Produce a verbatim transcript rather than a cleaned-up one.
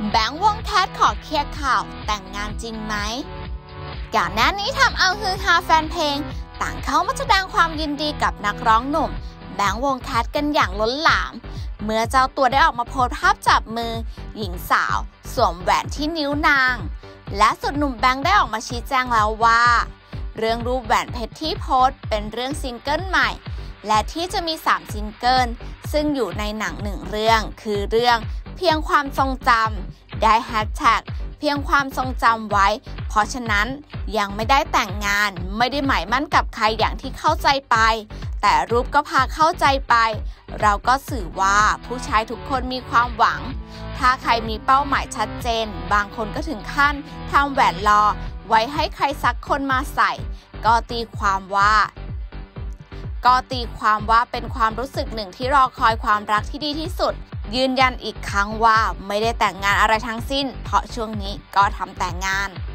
แบงค์วงแคทขอเคลียร์ข่าวแต่งงานจริงไหมก่อนหน้านี้ทำเอาฮือฮาแฟนเพลงต่างเข้ามาแสดงความยินดีกับนักร้องหนุ่มแบงค์วงแคทกันอย่างล้นหลามเมื่อเจ้าตัวได้ออกมาโพสต์ภาพจับมือหญิงสาวสวมแหวนที่นิ้วนางและสุดหนุ่มแบงค์ได้ออกมาชี้แจงแล้วว่าเรื่องรูปแหวนเพชรที่โพสต์เป็นเรื่องซิงเกิลใหม่และที่จะมีสามซิงเกิลซึ่งอยู่ในหนังหนึ่งเรื่องคือเรื่องเพียงความทรงจำได้แฮชแท็กเพียงความทรงจำไว้เพราะฉะนั้นยังไม่ได้แต่งงานไม่ได้หมายมั่นกับใครอย่างที่เข้าใจไปแต่รูปก็พาเข้าใจไปเราก็สื่อว่าผู้ชายทุกคนมีความหวังถ้าใครมีเป้าหมายชัดเจนบางคนก็ถึงขั้นทำแหวนรอไว้ให้ใครสักคนมาใส่ก็ตีความว่าก็ตีความว่าเป็นความรู้สึกหนึ่งที่รอคอยความรักที่ดีที่สุดยืนยันอีกครั้งว่าไม่ได้แต่งงานอะไรทั้งสิ้นเพราะช่วงนี้ก็ทำแต่งงาน